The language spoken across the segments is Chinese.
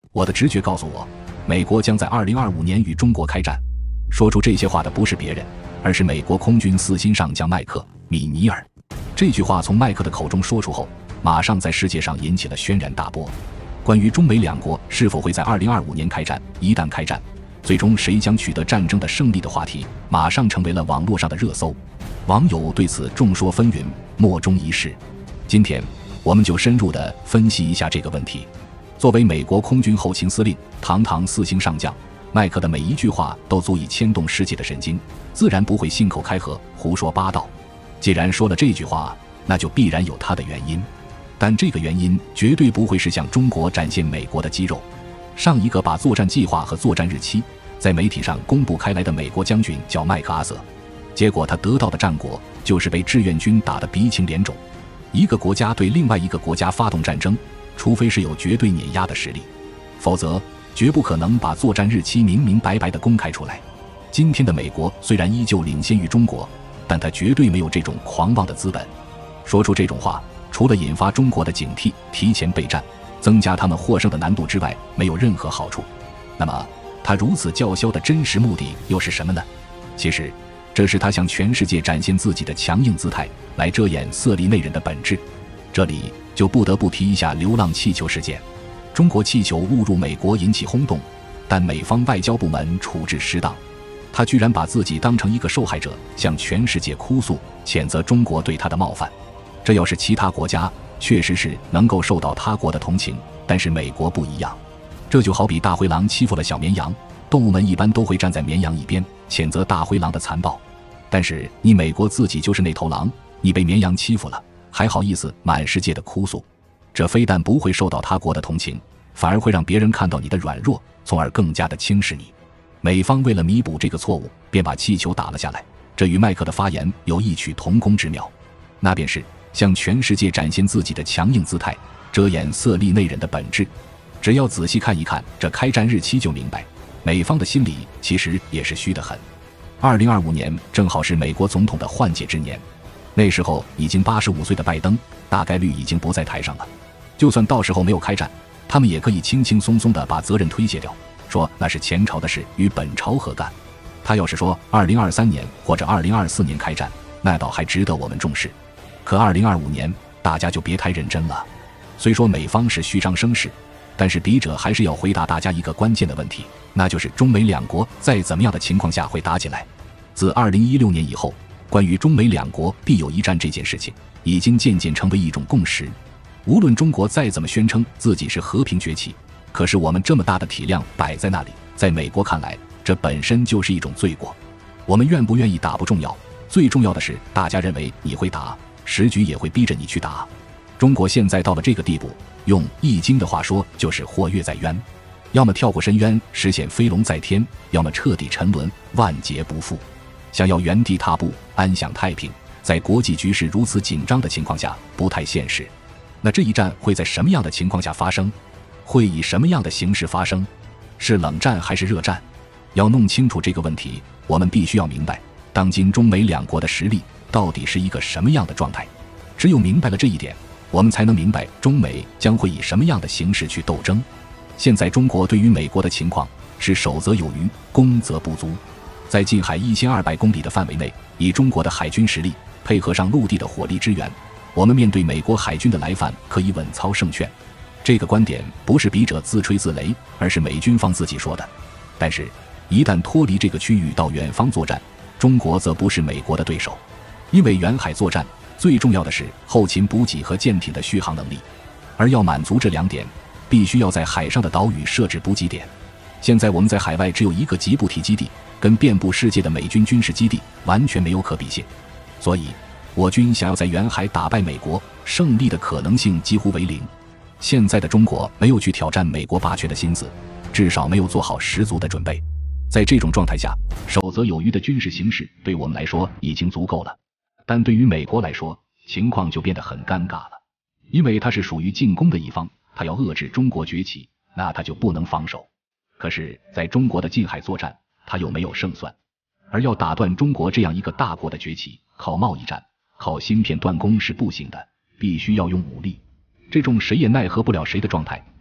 我的直觉告诉我，美国将在2025年与中国开战。说出这些话的不是别人，而是美国空军4星上将麦克·米尼尔。这句话从麦克的口中说出后，马上在世界上引起了轩然大波。关于中美两国是否会在2025年开战，一旦开战，最终谁将取得战争的胜利的话题，马上成为了网络上的热搜。网友对此众说纷纭，莫衷一是。今天，我们就深入地分析一下这个问题。作为美国空军后勤司令，堂堂4星上将，麦克的每一句话都足以牵动世界的神经，自然不会信口开河，胡说八道。既然说了这句话，那就必然有他的原因。但这个原因绝对不会是向中国展现美国的肌肉。上一个把作战计划和作战日期在媒体上公布开来的美国将军叫麦克阿瑟，结果他得到的战果就是被志愿军打得鼻青脸肿。一个国家对另外一个国家发动战争，除非是有绝对碾压的实力，否则绝不可能把作战日期明明白白地公开出来。今天的美国虽然依旧领先于中国，但他绝对没有这种狂妄的资本。说出这种话，除了引发中国的警惕，提前备战，增加他们获胜的难度之外，没有任何好处。那么他如此叫嚣的真实目的又是什么呢？其实这是他向全世界展现自己的强硬姿态，来遮掩色厉内荏的本质。这里就不得不提一下流浪气球事件。中国气球误入美国引起轰动，但美方外交部门处置失当，他居然把自己当成一个受害者，向全世界哭诉，谴责中国对他的冒犯。这要是其他国家，确实是能够受到他国的同情，但是美国不一样。这就好比大灰狼欺负了小绵羊，动物们一般都会站在绵羊一边，谴责大灰狼的残暴。但是你美国自己就是那头狼，你被绵羊欺负了，还好意思满世界的哭诉？这非但不会受到他国的同情，反而会让别人看到你的软弱，从而更加的轻视你。美方为了弥补这个错误，便把气球打了下来，这与麦克的发言有异曲同工之妙，那便是向全世界展现自己的强硬姿态，遮掩色厉内荏的本质。只要仔细看一看这开战日期，就明白美方的心里其实也是虚得很。2025年正好是美国总统的换届之年，那时候已经85岁的拜登大概率已经不在台上了。就算到时候没有开战，他们也可以轻轻松松地把责任推卸掉，说那是前朝的事，与本朝何干。他要是说2023年或者2024年开战，那倒还值得我们重视。可2025年大家就别太认真了。虽说美方是虚张声势，但是笔者还是要回答大家一个关键的问题，那就是中美两国在怎么样的情况下会打起来。自2016年以后，关于中美两国必有一战这件事情已经渐渐成为一种共识。无论中国再怎么宣称自己是和平崛起，可是我们这么大的体量摆在那里，在美国看来，这本身就是一种罪过。我们愿不愿意打不重要，最重要的是大家认为你会打，时局也会逼着你去打。中国现在到了这个地步，用易经的话说，就是祸越在渊，要么跳过深渊实现飞龙在天，要么彻底沉沦，万劫不复。想要原地踏步安享太平，在国际局势如此紧张的情况下不太现实。那这一战会在什么样的情况下发生？会以什么样的形式发生？是冷战还是热战？要弄清楚这个问题，我们必须要明白当今中美两国的实力到底是一个什么样的状态。只有明白了这一点，我们才能明白中美将会以什么样的形式去斗争。现在中国对于美国的情况是守则有余，攻则不足。在近海1200公里的范围内，以中国的海军实力配合上陆地的火力支援，我们面对美国海军的来犯可以稳操胜券。这个观点不是笔者自吹自擂，而是美军方自己说的。但是一旦脱离这个区域到远方作战，中国则不是美国的对手。因为远海作战最重要的是后勤补给和舰艇的续航能力，而要满足这两点，必须要在海上的岛屿设置补给点。现在我们在海外只有一个吉布提基地，跟遍布世界的美军军事基地完全没有可比性。所以我军想要在远海打败美国，胜利的可能性几乎为零。现在的中国没有去挑战美国霸权的心思，至少没有做好十足的准备。在这种状态下，守则有余的军事形势对我们来说已经足够了，但对于美国来说，情况就变得很尴尬了。因为它是属于进攻的一方，它要遏制中国崛起，那它就不能防守。可是在中国的近海作战，它又没有胜算。而要打断中国这样一个大国的崛起，靠贸易战，靠芯片断供是不行的，必须要用武力。这种谁也奈何不了谁的状态，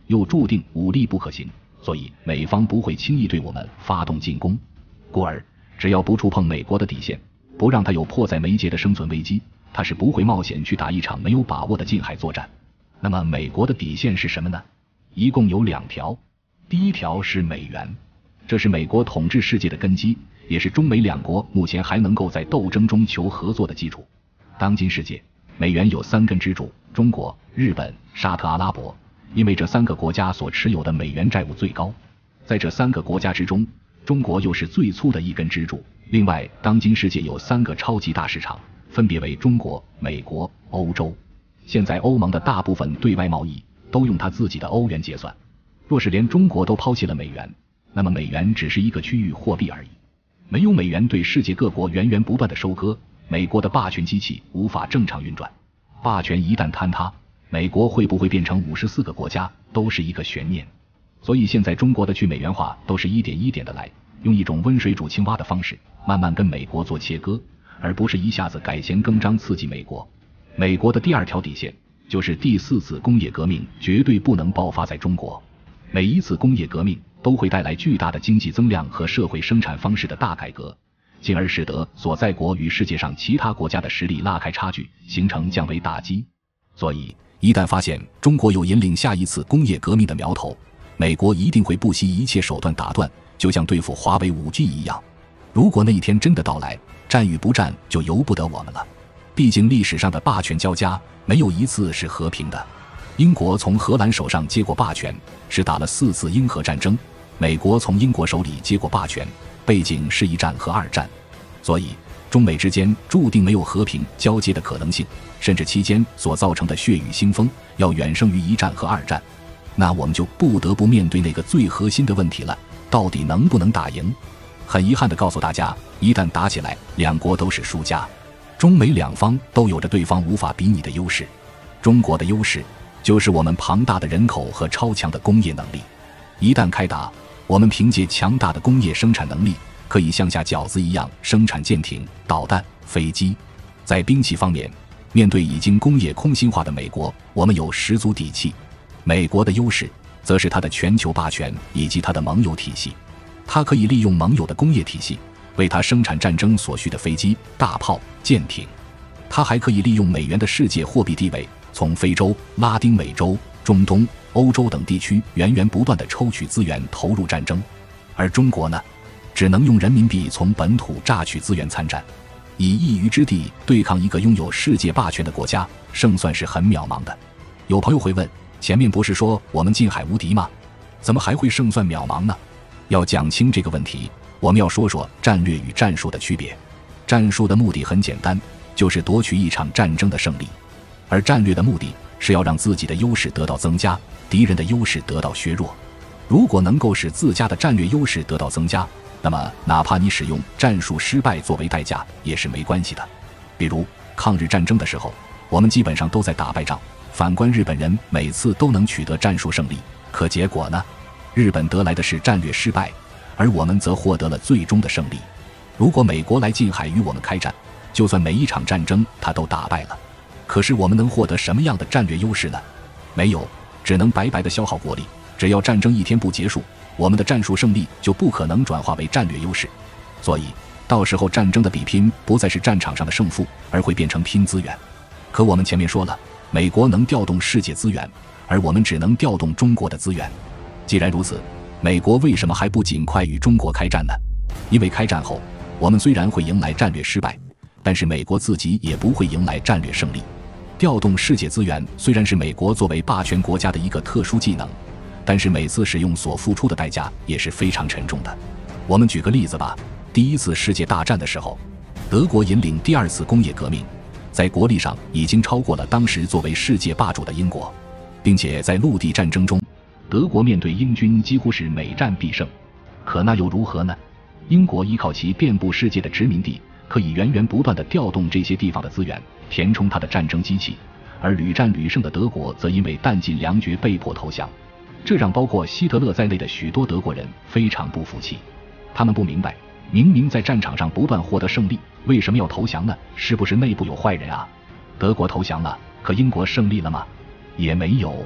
又注定武力不可行，所以美方不会轻易对我们发动进攻。故而，只要不触碰美国的底线，不让他有迫在眉睫的生存危机，他是不会冒险去打一场没有把握的近海作战。那么美国的底线是什么呢？一共有2条。第一条是美元，这是美国统治世界的根基，也是中美两国目前还能够在斗争中求合作的基础。当今世界，美元有3根支柱：中国、日本、沙特阿拉伯。因为这3个国家所持有的美元债务最高，在这3个国家之中，中国又是最粗的一根支柱。另外，当今世界有3个超级大市场，分别为中国、美国、欧洲。现在欧盟的大部分对外贸易都用它自己的欧元结算。若是连中国都抛弃了美元，那么美元只是一个区域货币而已。没有美元对世界各国源源不断的收割，美国的霸权机器无法正常运转。霸权一旦坍塌，美国会不会变成54个国家都是一个悬念。所以现在中国的去美元化都是一点一点的来，用一种温水煮青蛙的方式慢慢跟美国做切割，而不是一下子改弦更张刺激美国。美国的第2条底线就是第4次工业革命绝对不能爆发在中国。每一次工业革命都会带来巨大的经济增量和社会生产方式的大改革，进而使得所在国与世界上其他国家的实力拉开差距，形成降维打击。所以一旦发现中国有引领下一次工业革命的苗头，美国一定会不惜一切手段打断，就像对付华为 5G 一样。如果那一天真的到来，战与不战就由不得我们了。毕竟历史上的霸权交加，没有一次是和平的。英国从荷兰手上接过霸权，是打了4次英荷战争；美国从英国手里接过霸权，背景是1战和2战。所以中美之间注定没有和平交接的可能性，甚至期间所造成的血雨腥风要远胜于1战和2战。那我们就不得不面对那个最核心的问题了，到底能不能打赢？很遗憾地告诉大家，一旦打起来，两国都是输家。中美两方都有着对方无法比拟的优势。中国的优势就是我们庞大的人口和超强的工业能力。一旦开打，我们凭借强大的工业生产能力，可以像下饺子一样生产舰艇、导弹、飞机。在兵器方面，面对已经工业空心化的美国，我们有十足底气。美国的优势则是它的全球霸权以及它的盟友体系。它可以利用盟友的工业体系，为它生产战争所需的飞机、大炮、舰艇。它还可以利用美元的世界货币地位，从非洲、拉丁美洲、中东、欧洲等地区源源不断地抽取资源投入战争。而中国呢，只能用人民币从本土榨取资源参战，以一隅之地对抗一个拥有世界霸权的国家，胜算是很渺茫的。有朋友会问，前面不是说我们近海无敌吗？怎么还会胜算渺茫呢？要讲清这个问题，我们要说说战略与战术的区别。战术的目的很简单，就是夺取一场战争的胜利，而战略的目的是要让自己的优势得到增加，敌人的优势得到削弱。如果能够使自家的战略优势得到增加，那么哪怕你使用战术失败作为代价也是没关系的。比如抗日战争的时候，我们基本上都在打败仗，反观日本人每次都能取得战术胜利，可结果呢？日本得来的是战略失败，而我们则获得了最终的胜利。如果美国来近海与我们开战，就算每一场战争他都打败了，可是我们能获得什么样的战略优势呢？没有，只能白白的消耗国力。只要战争一天不结束，我们的战术胜利就不可能转化为战略优势。所以到时候战争的比拼不再是战场上的胜负，而会变成拼资源。可我们前面说了，美国能调动世界资源，而我们只能调动中国的资源。既然如此，美国为什么还不尽快与中国开战呢？因为开战后，我们虽然会迎来战略失败，但是美国自己也不会迎来战略胜利。调动世界资源虽然是美国作为霸权国家的一个特殊技能，但是每次使用所付出的代价也是非常沉重的。我们举个例子吧，第一次世界大战的时候，德国引领第2次工业革命，在国力上已经超过了当时作为世界霸主的英国，并且在陆地战争中，德国面对英军几乎是每战必胜。可那又如何呢？英国依靠其遍布世界的殖民地，可以源源不断地调动这些地方的资源，填充它的战争机器，而屡战屡胜的德国则因为弹尽粮绝被迫投降。这让包括希特勒在内的许多德国人非常不服气。他们不明白，明明在战场上不断获得胜利，为什么要投降呢？是不是内部有坏人啊？德国投降了，可英国胜利了吗？也没有。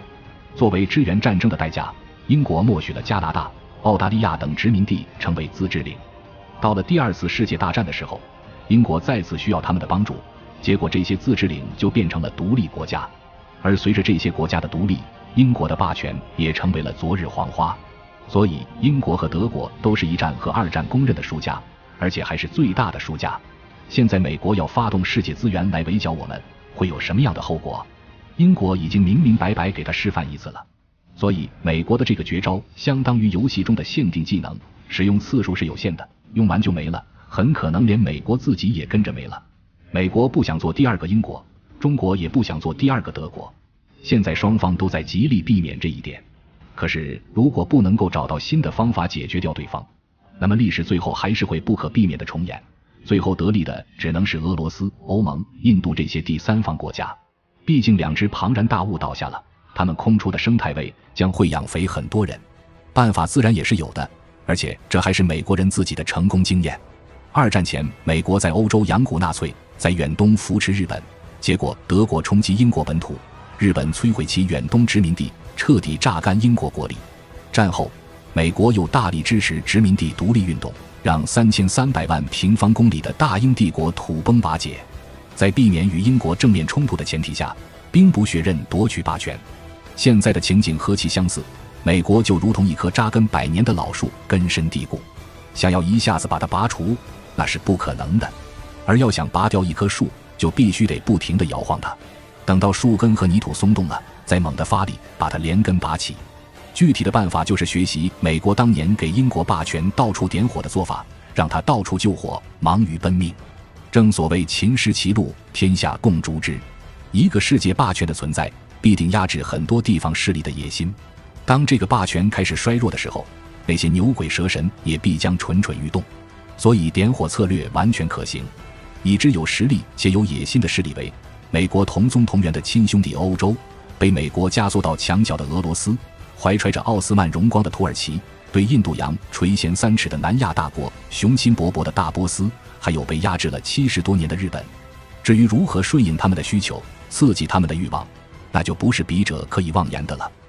作为支援战争的代价，英国默许了加拿大、澳大利亚等殖民地成为自治领。到了第2次世界大战的时候，英国再次需要他们的帮助，结果这些自治领就变成了独立国家。而随着这些国家的独立，英国的霸权也成为了昨日黄花。所以英国和德国都是1战和2战公认的输家，而且还是最大的输家。现在美国要发动世界资源来围剿我们，会有什么样的后果？英国已经明明白白给他示范一次了。所以美国的这个绝招相当于游戏中的限定技能，使用次数是有限的，用完就没了，很可能连美国自己也跟着没了。美国不想做第2个英国，中国也不想做第2个德国，现在双方都在极力避免这一点。可是如果不能够找到新的方法解决掉对方，那么历史最后还是会不可避免的重演，最后得利的只能是俄罗斯、欧盟、印度这些第3方国家。毕竟2只庞然大物倒下了，他们空出的生态位将会养肥很多人。办法自然也是有的，而且这还是美国人自己的成功经验。2战前，美国在欧洲养蛊纳粹，在远东扶持日本，结果德国冲击英国本土，日本摧毁其远东殖民地，彻底榨干英国国力。战后，美国又大力支持殖民地独立运动，让3300万平方公里的大英帝国土崩瓦解。在避免与英国正面冲突的前提下，兵不血刃夺取霸权。现在的情景何其相似，美国就如同一棵扎根100年的老树，根深蒂固，想要一下子把它拔除，那是不可能的。而要想拔掉一棵树，就必须得不停地摇晃它，等到树根和泥土松动了，再猛地发力把它连根拔起。具体的办法就是学习美国当年给英国霸权到处点火的做法，让他到处救火，忙于奔命。正所谓秦失其路，天下共诛之。一个世界霸权的存在，必定压制很多地方势力的野心。当这个霸权开始衰弱的时候，那些牛鬼蛇神也必将蠢蠢欲动。所以点火策略完全可行。已知有实力且有野心的势力为美国同宗同源的亲兄弟欧洲，被美国加缩到墙角的俄罗斯，怀揣着奥斯曼荣光的土耳其，对印度洋垂涎3尺的南亚大国，雄心勃勃的大波斯，还有被压制了70多年的日本。至于如何顺应他们的需求，刺激他们的欲望，那就不是笔者可以妄言的了。